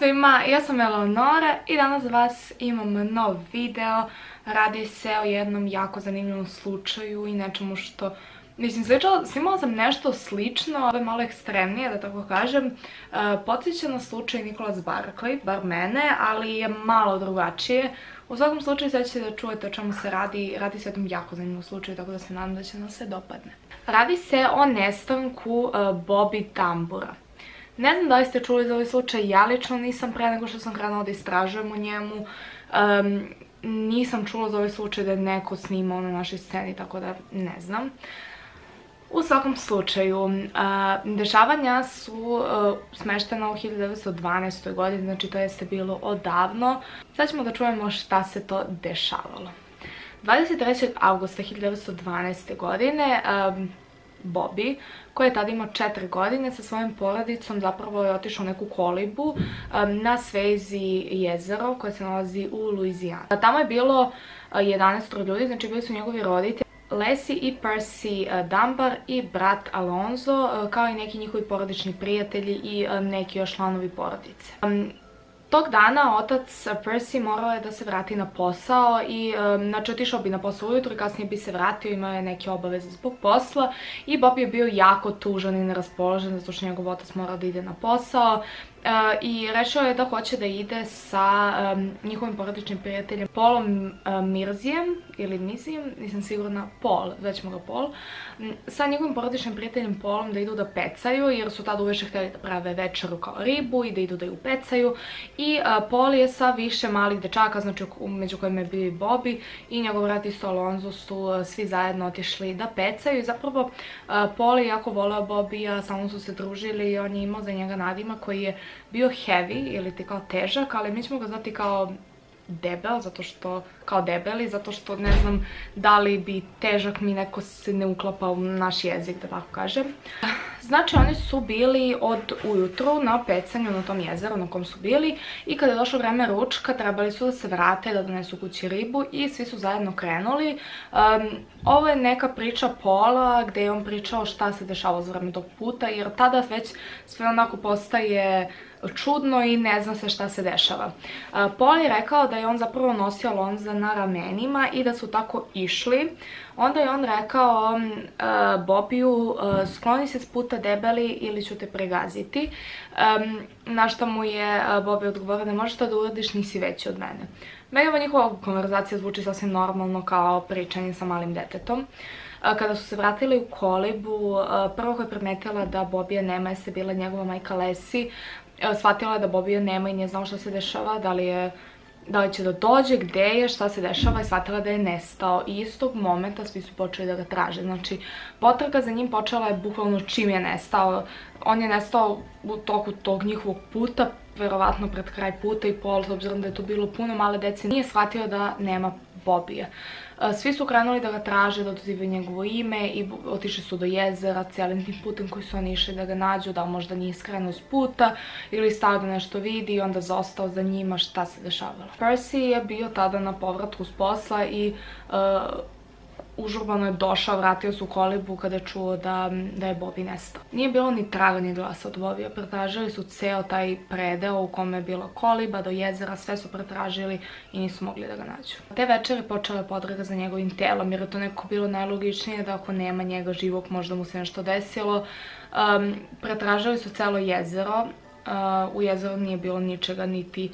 svima, ja sam Eleonora i danas za vas imam nov video. Radi se o jednom jako zanimljivom slučaju i nečemu što... Mislim, snimala sam nešto slično, ovo je malo ekstremnije, da tako kažem. Podsjeća na slučaj Nicholas Barkley, bar mene, ali je malo drugačije. U svakom slučaju sad ćete da čujete o čemu se radi. Radi se o jednom jako zanimljivom slučaju, tako da se nadam da će nam se dopadne. Radi se o nestanku Bobby Tambura. Ne znam da li ste čuli za ovaj slučaj, ja lično nisam pre nego što sam krenula da istražujem o njemu. Nisam čula za ovaj slučaj da je neko snimao na našoj sceni, tako da ne znam. U svakom slučaju, dešavanja su smeštena u 1912. godini, znači to jeste bilo odavno. Sad ćemo da čujemo šta se to dešavalo. 23. augusta 1912. godine Bobby, koji je tada imao 4 godine, sa svojim porodicom zapravo je otišao u neku kolibu na svezi jezero koje se nalazi u Luizijani. Tamo je bilo 11 ljudi, znači bili su njegovi roditelji, Leslie i Percy Dunbar i brat Alonzo, kao i neki njihovi porodični prijatelji i neki još članovi porodice. Tog dana otac Percy morao je da se vrati na posao i znači otišao bi na posao ujutro i kasnije bi se vratio, imao je neke obaveze zbog posla i Bobby je bio jako tužan i neraspoložen zato što njegov otac morao da ide na posao. I rešio je da hoće da ide sa njihovim porodičnim prijateljem Paulom Mirzijem ili Mizijem, nisam sigurna, Paul, zvaćemo ga Paul, sa njihovim porodičnim prijateljem Paulom da idu da pecaju jer su tada uveče htjeli da prave večeru kao ribu i da idu da ju pecaju. I Paul je sa više malih dečaka, znači među kojima je bio i Bobby i njegov brat isto Alonzo su svi zajedno otišli da pecaju i zapravo Paul je jako voleo Bobby, samo su se družili i on je imao za njega nadimak koji je bio heavy ili ti kao težak, ali mi ćemo ga znati kao debel, kao debeli, zato što ne znam da li bi težak mi neko se ne uklapa u naš jezik, da tako kažem. Znači oni su bili od ujutru na pecanju na tom jezeru na kom su bili i kada je došlo vreme ručka trebali su da se vrate, da donesu kući ribu i svi su zajedno krenuli. Ovo je neka priča Paula gde je on pričao šta se dešavalo za vreme tog puta jer tada već sve onako postaje čudno i ne zna se šta se dešava. Paul je rekao da je on zapravo nosio Alonza na ramenima i da su tako išli. Onda je on rekao Bobiju, skloni se s puta debeli ili ću te pregaziti. Na što mu je Bobby odgovorio da možeš to da uradiš, nisi veći od mene. Meni ova njihova konverzacija zvuči sasvim normalno kao pričanje sa malim detetom. Kada su se vratili u kolibu, prvo koja je primetila da Bobija nema jeste bila njegova majka Leslie. Shvatila je da Bobija nema i nije znao šta se dešava, da li će da dođe, gde je, šta se dešava i shvatila da je nestao. I istog momenta svi su počeli da ga traže. Znači, potraga za njim počela je bukvalno čim je nestao. On je nestao u toku tog njihovog puta, verovatno pred kraj puta i Paul, s obzirom da je tu bilo puno male dece, nije shvatio da nema Bobija. Svi su krenuli da ga traže, da odzivaju njegovo ime i otišli su do jezera cijelim tim putem koji su oni išli da ga nađu, da možda nije skrenuo s puta ili stao da nešto vidi i onda zostao za njima šta se dešavalo. Percy je bio tada na povratku s posla i užurbano je došao, vratio se u kolibu kada je čuo da je Bobby nestao. Nije bilo ni traga ni glasa od Bobija, pretražili su ceo taj predeo u kome je bila koliba do jezera, sve su pretražili i nisu mogli da ga nađu. Te večeri počela je potraga za njegovim telom jer je to nekako bilo najlogičnije da ako nema njega živog možda mu se nešto desilo. Pretražili su celo jezero, u jezeru nije bilo ničega niti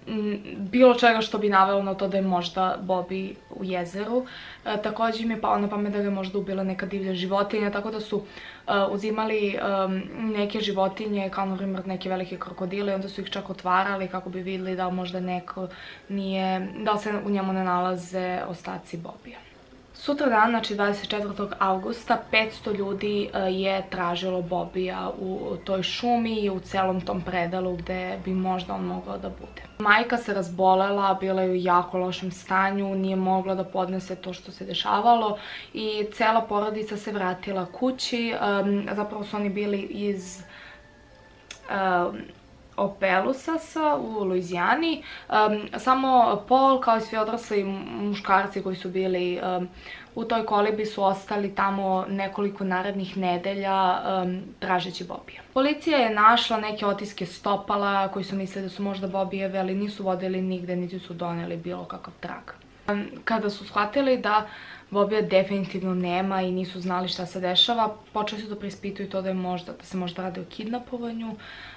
bilo čega što bi navelo na to da je možda Bobby u jezeru. Također im je palo na pamet da ga je možda ubila neka divlja životinja, tako da su uzimali neke životinje, kao na primjer neke velike krokodile i onda su ih čak otvarali kako bi vidjeli da možda neko nije, da se u njemu ne nalaze ostaci Bobija. Sutra dan, znači 24. augusta, 500 ljudi je tražilo Bobija u toj šumi i u celom tom predalu gde bi možda on mogao da bude. Majka se razbolela, bila je u jako lošem stanju, nije mogla da podnese to što se dešavalo i cela porodica se vratila kući. Zapravo su oni bili Opelousasa u Luizijani. Samo Paul, kao i svi odrasli muškarci koji su bili u toj kolibi, su ostali tamo nekoliko narednih nedelja tražeći Bobija. Policija je našla neke otiske stopala koji su mislili da su možda Bobijeve, ali nisu vodili nigde, niti su doneli bilo kakav trag. Kada su shvatili da Bobija definitivno nema i nisu znali šta se dešava, počeli su da preispituju to da se možda radi o kidnapovanju,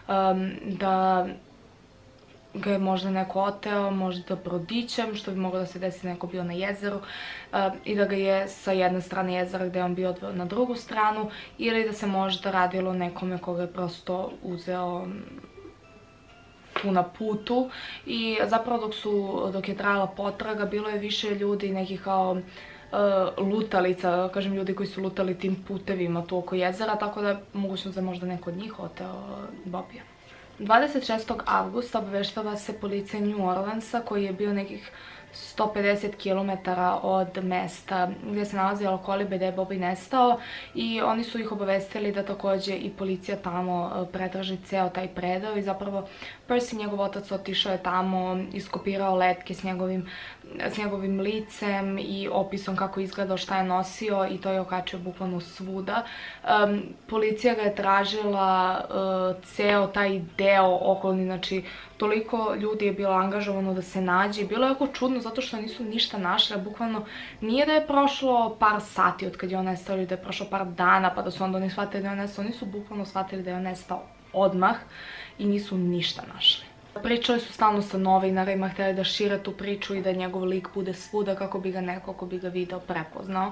da ga je možda neko oteo, možda brodićem, što bi moglo da se desi, neko bio na jezeru, i da ga je sa jedne strane jezera gde je on bio odveo na drugu stranu, ili da se možda radilo nekome koga je prosto uzeo tu na putu. I zapravo dok je trajala potraga, bilo je više ljudi, nekih kao lutalica, kažem, ljudi koji su lutali tim putevima tu oko jezera, tako da mogućnost da možda neko od njih oteo Bobija. 26. avgusta obaveštava se policija New Orleansa, koji je bio nekih 150 km od mesta gdje se nalazila koliba, gdje je Bobby nestao, i oni su ih obavestili da takođe i policija tamo pretraži ceo taj predeo. I zapravo Percy, njegov otac, otišao je tamo, iskopirao letke s njegovim licem i opisom kako izgledao, šta je nosio, i to je okačio bukvalno svuda. Policija ga je tražila ceo taj deo okolni, znači toliko ljudi je bilo angažovano da se nađe. Bilo je jako čudno zato što nisu ništa našli, bukvalno nije da je prošlo par sati od kad je on nestao ili da je prošlo par dana pa da su onda oni shvatili da je on nestao. Oni su bukvalno shvatili da je on nestao odmah i nisu ništa našli. Pričali su stalno sa novinarima, htjeli da šire tu priču i da njegov lik bude svuda kako bi ga neko ko bi ga video prepoznao.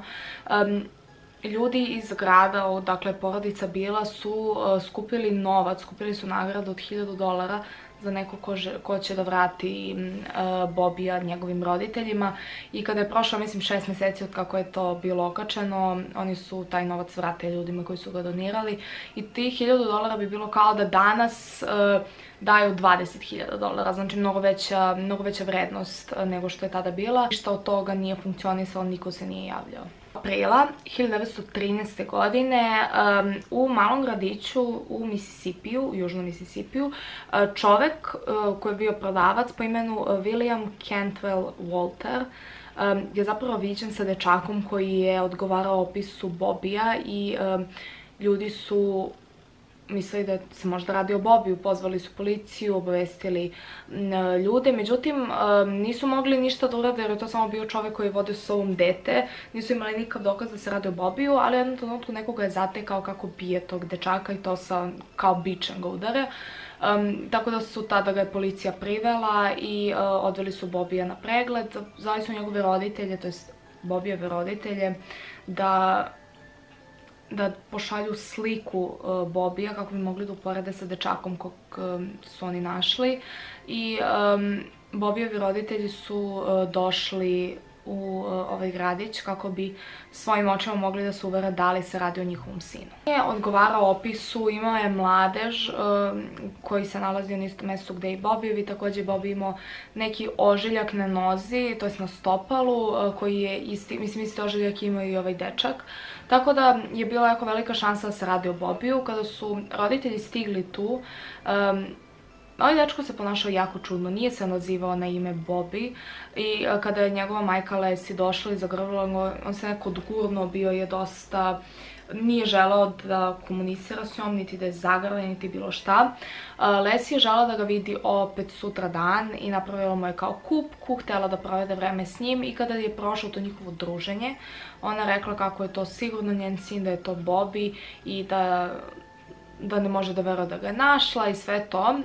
Ljudi iz grada, odakle porodica bila, su skupili novac, skupili su nagradu od $1000 za neko ko će da vrati Bobija njegovim roditeljima. I kada je prošlo, mislim, 6 meseci od kako je to bilo okačeno, oni su taj novac vratili ljudima koji su ga donirali. I tih $1000 bi bilo kao da danas daju $20.000, znači mnogo veća vrednost nego što je tada bila. Ništa od toga nije funkcionisalo, niko se nije javljao. Aprila 1913. godine u malom gradiću u Mississippiju, južnom Mississippiju, čovek koji je bio prodavac po imenu William Cantwell Walter je zapravo viđen sa dečakom koji je odgovarao opisu Bobija, i ljudi su mislili da se možda radi o Bobiju, pozvali su policiju, obavestili ljude, međutim nisu mogli ništa da urade jer je to samo bio čovek koji je vodio sa sobom dete, nisu imali nikakav dokaz da se radi o Bobiju, ali u jednom trenutku nekoga je zatekao kako bije tog dečaka, i to sa kao bičem ga udare. Tako da su tada ga je policija privela i odveli su Bobija na pregled. Zvali su njegove roditelje, to jest Bobijeve roditelje, da pošalju sliku Bobija kako bi mogli da uporede sa dečakom kog su oni našli. I Bobijevi roditelji su došli u ovaj gradić kako bi svojim očima mogli da se uvere da li se radi o njihovom sinu. Je odgovarao opisu, imao je mladež koji se nalazi na istom mestu gde i Bobijevi. Takođe je Bobby imao neki ožiljak na nozi, to jest na stopalu, koji je isti ožiljak imao i ovaj dečak. Tako da je bila jako velika šansa da se radi o Bobiju. Kada su roditelji stigli tu, ovaj dečko se ponašao jako čudno, nije se nazivao na ime Bobby, i kada je njegova majka Leslie došla i zagrlila ga, on se neko odgurnuo, bio je dosta, nije želeo da komunicira s njom, niti da je zagrla, niti bilo šta. Leslie je želela da ga vidi opet sutra dan i napravila mu je kao kupku, htjela da provede vreme s njim, i kada je prošlo to njihovo druženje, ona rekla kako je to sigurno njen sin, da je to Bobby i da ne može da veruje da ga je našla i sve to.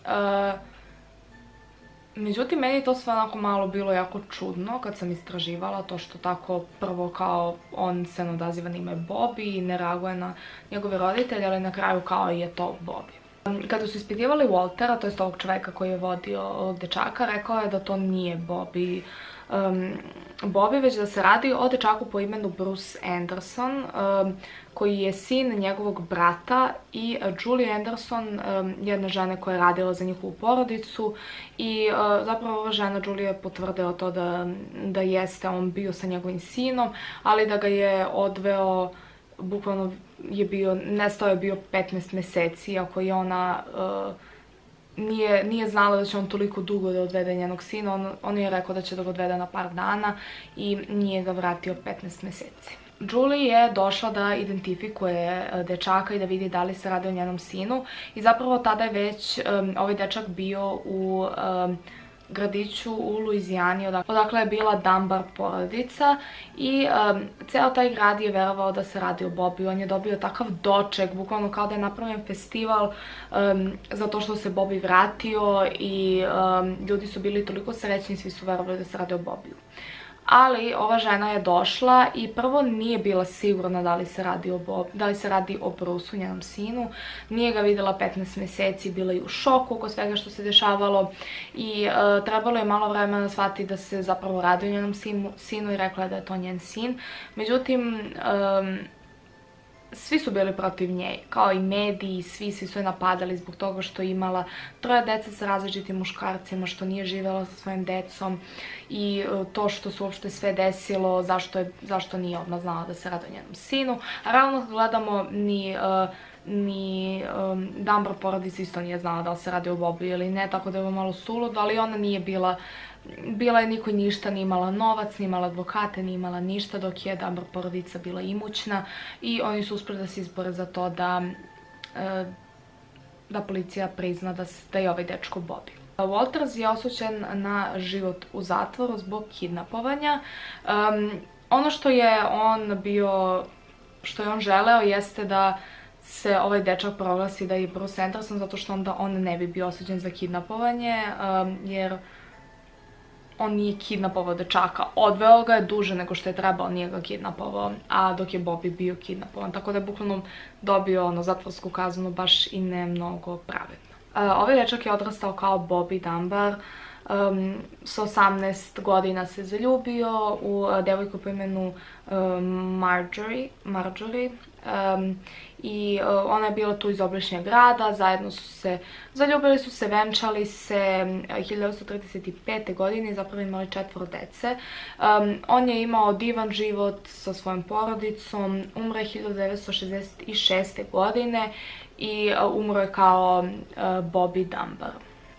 Međutim, meni to sve onako malo bilo jako čudno kad sam istraživala to što tako prvo kao on se ne odaziva na ime Bobby i ne reaguje na njegove roditelje, ali na kraju kao je to Bobby. Kada su ispitivali Waltera, to je ovog čoveka koji je vodio ovog dečaka, rekao je da to nije Bobby, već da se radi o dečaku po imenu Bruce Anderson, koji je sin njegovog brata i Julie Anderson, jedne žene koja je radila za njihovu porodicu, i zapravo ova žena Julie je potvrdila to da jeste on bio sa njegovim sinom, ali da ga je odveo, bukvalno je bio, nestao je bio 15 meseci, ako je ona nije znala da će on toliko dugo da odvede njenog sina. On je rekao da će da ga odvede na par dana i nije ga vratio 15 meseci. Julie je došla da identifikuje dečaka i da vidi da li se radi o njenom sinu i zapravo tada je već ovaj dečak bio u gradiću u Luizijani, odakle je bila Dunbar porodica i ceo taj grad je verovao da se radi o Bobiju. On je dobio takav doček, bukvalno kao da je napravljen festival zato što se Bobby vratio i ljudi su bili toliko srećni, svi su verovali da se radi o Bobiju. Ali ova žena je došla i prvo nije bila sigurna da li se radi o Bruceu, njenom sinu. Nije ga videla 15 meseci, bila je u šoku oko svega što se dešavalo i trebalo je malo vremena da shvati da se zapravo radi o njenom sinu i rekla je da je to njen sin. Međutim, svi su bili protiv nje, kao i mediji, svi su je napadali zbog toga što je imala 3 dece sa različitim muškarcima, što nije živjela sa svojim decom i to što se uopšte sve desilo, zašto nije odmah znala da se radi o njenom sinu. A realno gledamo ni Dunbar porodica isto nije znala da li se radi o Bobiju ili ne, tako da je ovo malo suludo, ali ona nije bila je niko ništa, nije imala novac, nije imala advokate, nije imala ništa, dok je Dunbar porodica bila imućna i oni su uspeli da se izbore za to da policija prizna da je ovaj dečko Bobby. Walters je osuđen na život u zatvoru zbog kidnapovanja. Ono što je on želeo jeste da se ovaj dečak proglasi da je Bruce Anderson, zato što onda on ne bi bio osuđen za kidnapovanje, jer on nije kidnapovao dečaka. Odveo ga je duže nego što je trebao, nije ga kidnapovao, a dok je Bobby bio kidnapovan. Tako da je bukvalno dobio zatvorsku kaznu baš i ne mnogo pravedno. Ovaj dečak je odrastao kao Bobby Dunbar. Sa 18 godina se zaljubio u devojku po imenu Marjorie. I ona je bila tu iz obližnjeg grada, zaljubili su se, venčali se 1935. godine i zapravo imali 4 dece. On je imao divan život sa svojom porodicom, umre 1966. godine i umro je kao Bobby Dunbar.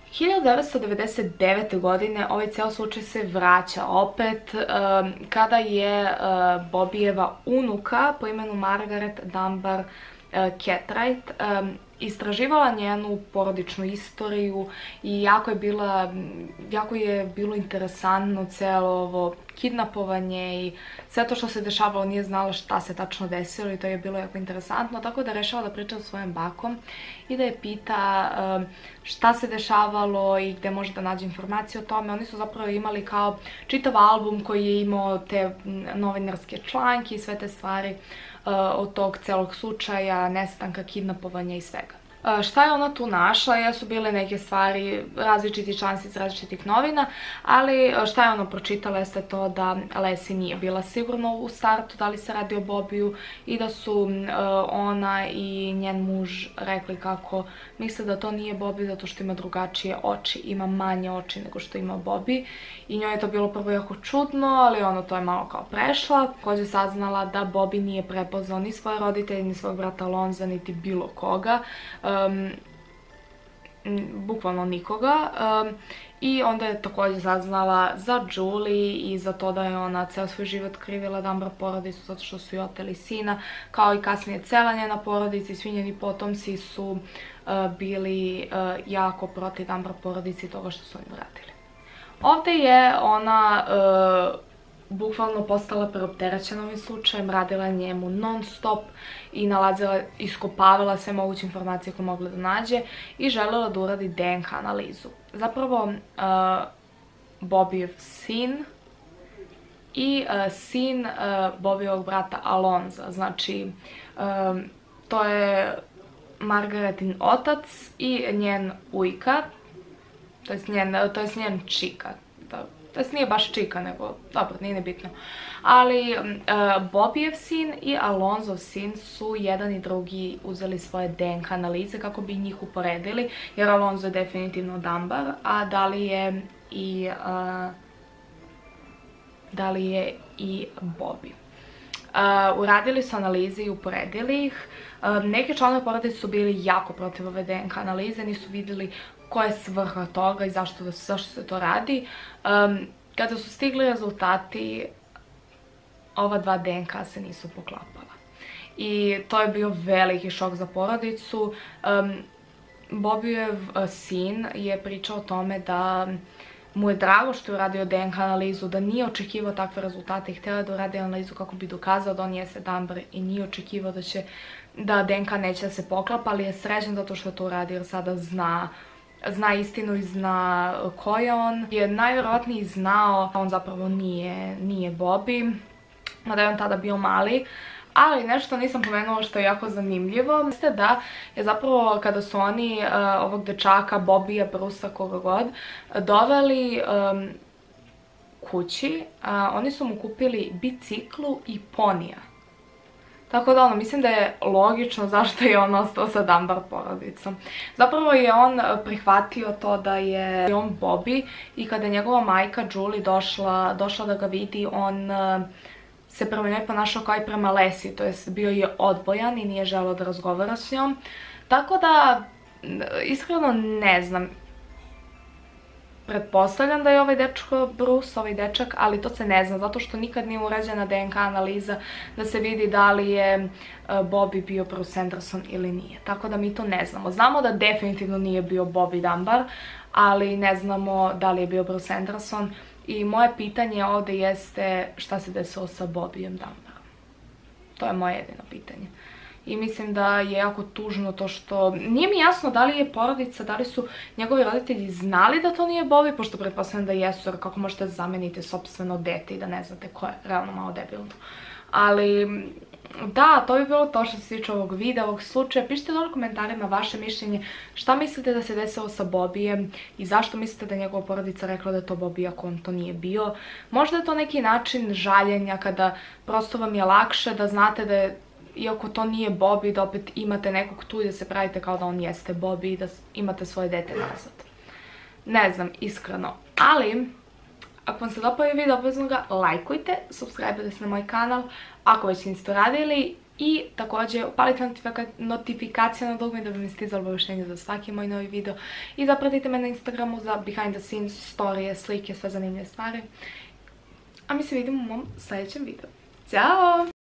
1999. godine ovaj ceo slučaj se vraća opet kada je Bobbyjeva unuka po imenu Margaret Dunbar Cartwright istraživala njenu porodičnu istoriju i jako je bilo interesantno celo ovo kidnapovanje i sve to što se dešavalo, nije znala šta se tačno desilo i to je bilo jako interesantno, tako da je rešila da priča sa svojim bakom i da je pita šta se dešavalo i gde može da nađe informacije o tome. Oni su zapravo imali kao čitav album koji je imao te novinarske članke i sve te stvari od tog celog slučaja, nestanka, kidnapovanja i svega. Šta je ona tu našla? Jesu bile neke stvari, različiti članci iz različitih novina, ali šta je ona pročitala jeste to da Leslie nije bila sigurna u startu da li se radi o Bobiju i da su ona i njen muž rekli kako misle da to nije Bobby zato što ima drugačije oči, ima manje oči nego što ima Bobby i njoj je to bilo prvo jako čudno, ali ona to je malo kao prešla. Također saznala da Bobby nije prepoznao ni svoje roditelje, ni svog brata Alonza, niti bilo koga. Bukvalno nikoga. I onda je također saznala za Julie i za to da je ona ceo svoj život krivila Dunbar porodicu zato što su joj oteli sina, kao i kasnije cela njena porodica i svi njeni potomci su bili jako protiv Dunbar porodici i toga što su oni vratili. Ovdje je ona bukvalno postala preopterećena ovim slučajem, radila njemu non stop i iskopavala sve moguće informacije koje mogla da nađe i želela da uradi DNK analizu. Zapravo, Bobbyjev sin i sin Bobbyjevog brata Alonza, znači to je Margaretin otac i njen ujka, to je njen čika. To nije baš čika, nego, dobro, nije nebitno. Ali Bobbyjev sin i Alonzov sin su jedan i drugi uzeli svoje DNK analize kako bi njih uporedili, jer Alonzo je definitivno Dunbar, a da li je i Bobby. Uradili su analize i uporedili ih. Neke članove porodice su bili jako protiv ove DNK analize, nisu vidjeli koja je svrha toga i zašto se to radi. Kada su stigli rezultati, ova dva DNK se nisu poklapala. I to je bio veliki šok za porodicu. Bobijev sin je pričao o tome da mu je drago što je uradio DNK analizu, da nije očekivao takve rezultate i htjela da uradi analizu kako bi dokazao da on jeste dambar i nije očekivao da DNK neće da se poklapa, ali je srećan zato što je to uradio jer sada zna istinu i zna ko je on. Je najvjerojatnije znao da on zapravo nije Bobby, da je on tada bio mali. Ali nešto nisam pomenula što je jako zanimljivo. Mislite da je zapravo kada su oni ovog dečaka, Bobija, Brusa, koga god, doveli kući, oni su mu kupili biciklu i ponija. Tako da mislim da je logično zašto je on ostao sa dambar porodicom. Zapravo je on prihvatio to da je on Bobby i kada je njegova majka Julie došla da ga vidi, on se prema njoj ponašao kao i prema Lesi, to jest bio je odbojan i nije želeo da razgovara s njom. Tako da, iskreno ne znam. Pretpostavljam da je ovaj dečko Bruce, ovaj dečak, ali to se ne zna, zato što nikad nije urađena DNK analiza da se vidi da li je Bobby bio Bruce Anderson ili nije. Tako da mi to ne znamo. Znamo da definitivno nije bio Bobby Dunbar, ali ne znamo da li je bio Bruce Anderson. I moje pitanje ovdje jeste šta se desilo sa Bobijem Dunbarom. To je moje jedino pitanje. I mislim da je jako tužno to što... Nije mi jasno da li je porodica, da li su njegovi roditelji znali da to nije Bobby, pošto pretpostavljam da jesu, jer kako možete zameniti sopstveno dete i da ne znate ko je, realno malo debilno. Ali... da, to bi bilo to što se tiče ovog videa, ovog slučaja. Pišite dole u komentarima vaše mišljenje. Šta mislite da se desilo sa Bobijem i zašto mislite da je njegova porodica rekla da je to Bobby ako on to nije bio. Možda je to neki način žaljenja kada prosto vam je lakše da znate da je, iako to nije Bobby, da opet imate nekog tu i da se pravite kao da on jeste Bobby i da imate svoje dete nazad. Ne znam, iskreno. Ali... ako vam se dopao video, obvezno ga lajkujte, subscribe-ujte se na moj kanal ako već niste radili i također upalite notifikacije na dugme da bi mi stizalo obavještenje za svaki moj novi video i zapratite me na Instagramu za behind the scenes, storije, slike, sve zanimljive stvari. A mi se vidimo u mom sljedećem videu. Ćao!